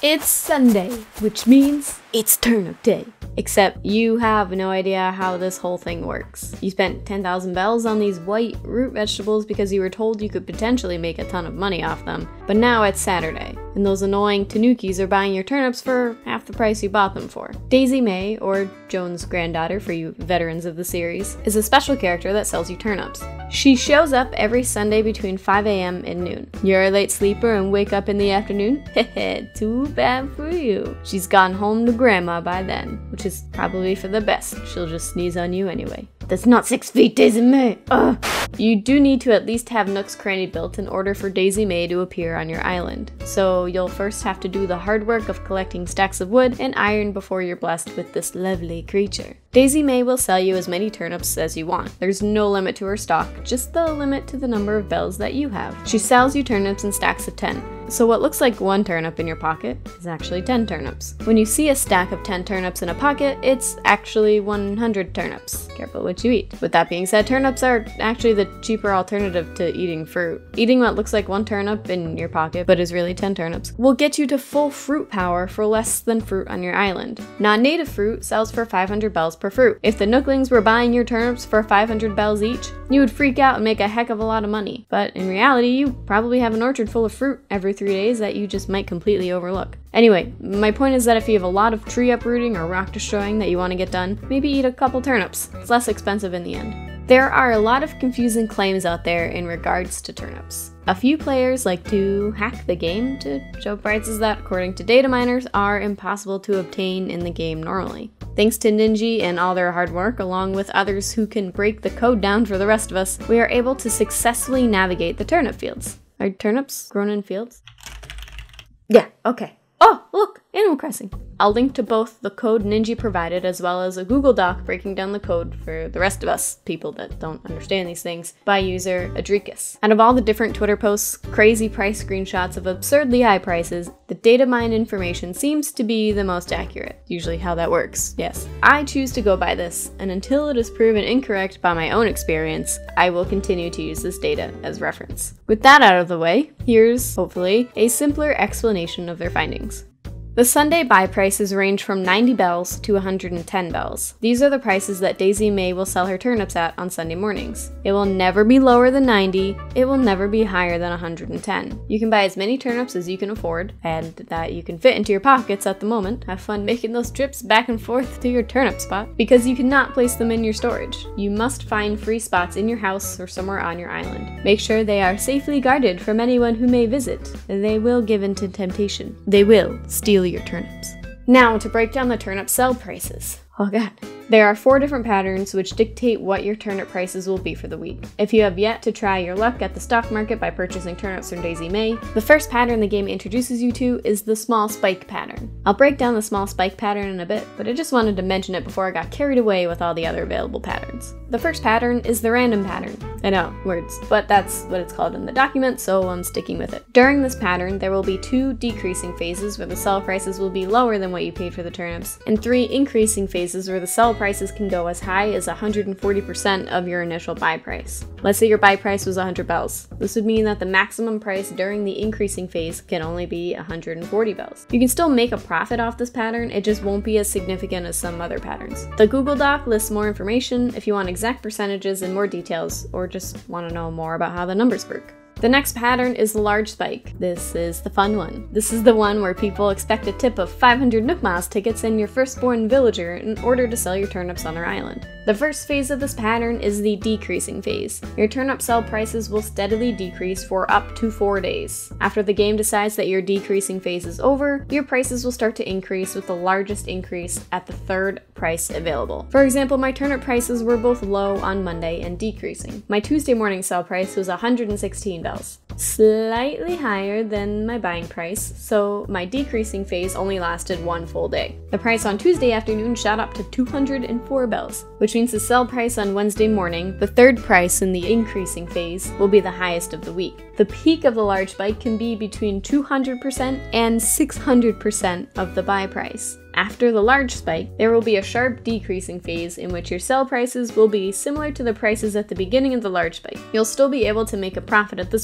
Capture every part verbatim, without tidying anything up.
It's Sunday, which means it's turnip day. Except you have no idea how this whole thing works. You spent ten thousand bells on these white root vegetables because you were told you could potentially make a ton of money off them. But now it's Saturday, and those annoying tanukis are buying your turnips for half the price you bought them for. Daisy May, or Joan's granddaughter for you veterans of the series, is a special character that sells you turnips. She shows up every Sunday between five a m and noon. You're a late sleeper and wake up in the afternoon? Heh, too bad for you. She's gone home to grandma by then, which is probably for the best. She'll just sneeze on you anyway. That's not six feet, Daisy May! Ugh. You do need to at least have Nook's Cranny built in order for Daisy May to appear on your island. So you'll first have to do the hard work of collecting stacks of wood and iron before you're blessed with this lovely creature. Daisy May will sell you as many turnips as you want. There's no limit to her stock, just the limit to the number of bells that you have. She sells you turnips in stacks of ten. So what looks like one turnip in your pocket is actually ten turnips. When you see a stack of ten turnips in a pocket, it's actually one hundred turnips. Careful what you eat. With that being said, turnips are actually the cheaper alternative to eating fruit. Eating what looks like one turnip in your pocket, but is really ten turnips, will get you to full fruit power for less than fruit on your island. Non-native fruit sells for five hundred bells per fruit. If the Nooklings were buying your turnips for five hundred bells each, you would freak out and make a heck of a lot of money. But in reality, you probably have an orchard full of fruit every three days that you just might completely overlook. Anyway, my point is that if you have a lot of tree uprooting or rock destroying that you want to get done, maybe eat a couple turnips. It's less expensive in the end. There are a lot of confusing claims out there in regards to turnips. A few players like to hack the game to show prices that, according to data miners, are impossible to obtain in the game normally. Thanks to Ninji and all their hard work, along with others who can break the code down for the rest of us, we are able to successfully navigate the turnip fields. Are turnips grown in fields? Yeah, okay. Oh, look! Animal Crossing! I'll link to both the code Ninji provided as well as a Google Doc breaking down the code for the rest of us, people that don't understand these things, by user Adrikus. Out of all the different Twitter posts, crazy price screenshots of absurdly high prices, the data mine information seems to be the most accurate. Usually how that works, yes. I choose to go by this, and until it is proven incorrect by my own experience, I will continue to use this data as reference. With that out of the way, here's, hopefully, a simpler explanation of their findings. The Sunday buy prices range from ninety bells to one hundred ten bells. These are the prices that Daisy May will sell her turnips at on Sunday mornings. It will never be lower than ninety, it will never be higher than one hundred ten. You can buy as many turnips as you can afford, and that you can fit into your pockets at the moment. Have fun making those trips back and forth to your turnip spot, because you cannot place them in your storage. You must find free spots in your house or somewhere on your island. Make sure they are safely guarded from anyone who may visit. They will give in to temptation. They will steal your turnips. Now to break down the turnip sell prices. Oh god. There are four different patterns which dictate what your turnip prices will be for the week. If you have yet to try your luck at the stock market by purchasing turnips from Daisy May, the first pattern the game introduces you to is the small spike pattern. I'll break down the small spike pattern in a bit, but I just wanted to mention it before I got carried away with all the other available patterns. The first pattern is the random pattern. I know, words, but that's what it's called in the document, so I'm sticking with it. During this pattern, there will be two decreasing phases where the sell prices will be lower than what you paid for the turnips, and three increasing phases where the sell prices can go as high as one hundred forty percent of your initial buy price. Let's say your buy price was one hundred bells. This would mean that the maximum price during the increasing phase can only be one hundred forty bells. You can still make a profit off this pattern, it just won't be as significant as some other patterns. The Google Doc lists more information if you want exact percentages and more details, or just want to know more about how the numbers work. The next pattern is the large spike. This is the fun one. This is the one where people expect a tip of five hundred Nook Miles tickets and your firstborn villager in order to sell your turnips on their island. The first phase of this pattern is the decreasing phase. Your turnip sell prices will steadily decrease for up to four days. After the game decides that your decreasing phase is over, your prices will start to increase with the largest increase at the third price available. For example, my turnip prices were both low on Monday and decreasing. My Tuesday morning sell price was one hundred sixteen bells. Slightly higher than my buying price, so my decreasing phase only lasted one full day. The price on Tuesday afternoon shot up to two hundred four bells, which means the sell price on Wednesday morning, the third price in the increasing phase, will be the highest of the week. The peak of the large spike can be between two hundred percent and six hundred percent of the buy price. After the large spike, there will be a sharp decreasing phase in which your sell prices will be similar to the prices at the beginning of the large spike. You'll still be able to make a profit at this point, but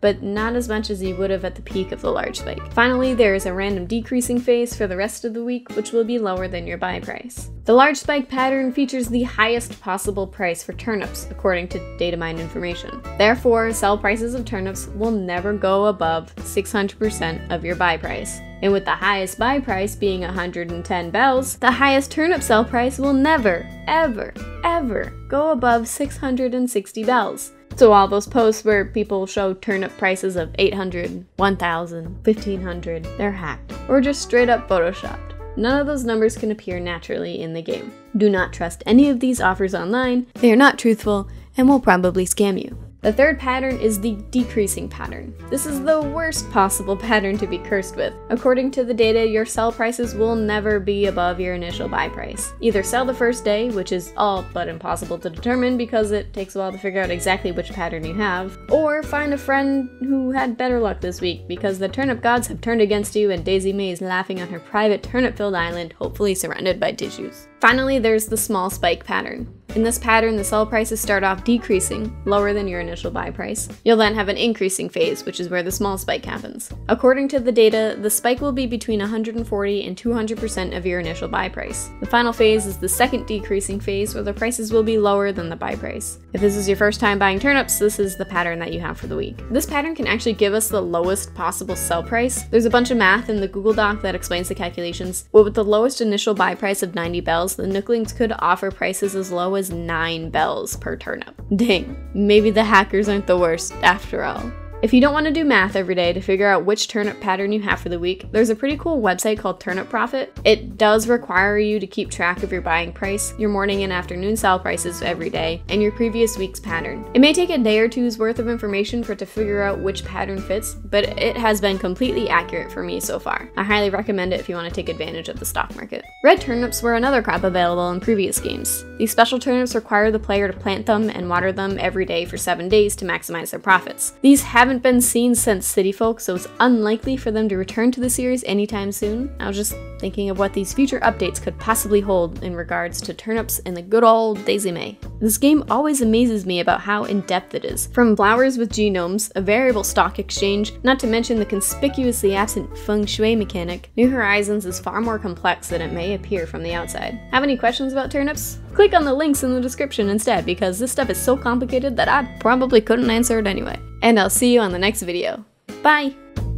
but not as much as you would have at the peak of the large spike. Finally, there is a random decreasing phase for the rest of the week, which will be lower than your buy price. The large spike pattern features the highest possible price for turnips, according to Datamine information. Therefore, sell prices of turnips will never go above six hundred percent of your buy price. And with the highest buy price being one hundred ten bells, the highest turnip sell price will never, ever, ever go above six hundred sixty bells. So all those posts where people show turnip prices of eight hundred, one thousand, fifteen hundred, they're hacked, or just straight up photoshopped. None of those numbers can appear naturally in the game. Do not trust any of these offers online, they are not truthful, and will probably scam you. The third pattern is the decreasing pattern. This is the worst possible pattern to be cursed with. According to the data, your sell prices will never be above your initial buy price. Either sell the first day, which is all but impossible to determine because it takes a while to figure out exactly which pattern you have, or find a friend who had better luck this week because the turnip gods have turned against you and Daisy May is laughing on her private turnip-filled island, hopefully surrounded by tissues. Finally, there's the small spike pattern. In this pattern, the sell prices start off decreasing, lower than your initial buy price. You'll then have an increasing phase, which is where the small spike happens. According to the data, the spike will be between one hundred forty and two hundred percent of your initial buy price. The final phase is the second decreasing phase, where the prices will be lower than the buy price. If this is your first time buying turnips, this is the pattern that you have for the week. This pattern can actually give us the lowest possible sell price. There's a bunch of math in the Google Doc that explains the calculations, but with the lowest initial buy price of ninety bells, the Nooklings could offer prices as low as nine bells per turnip. Dang, maybe the hackers aren't the worst after all. If you don't want to do math every day to figure out which turnip pattern you have for the week, there's a pretty cool website called Turnip Profit. It does require you to keep track of your buying price, your morning and afternoon sell prices every day, and your previous week's pattern. It may take a day or two's worth of information for it to figure out which pattern fits, but it has been completely accurate for me so far. I highly recommend it if you want to take advantage of the stock market. Red turnips were another crop available in previous games. These special turnips require the player to plant them and water them every day for seven days to maximize their profits. These have haven't been seen since City Folk, so it's unlikely for them to return to the series anytime soon. I was just thinking of what these future updates could possibly hold in regards to turnips and the good old Daisy May. This game always amazes me about how in-depth it is. From flowers with genomes, a variable stock exchange, not to mention the conspicuously absent feng shui mechanic, New Horizons is far more complex than it may appear from the outside. Have any questions about turnips? Click on the links in the description instead, because this stuff is so complicated that I probably couldn't answer it anyway. And I'll see you on the next video. Bye!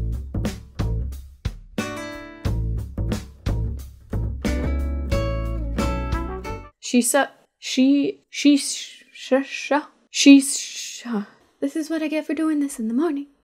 She su- she she sh sh she sh This is what I get for doing this in the morning.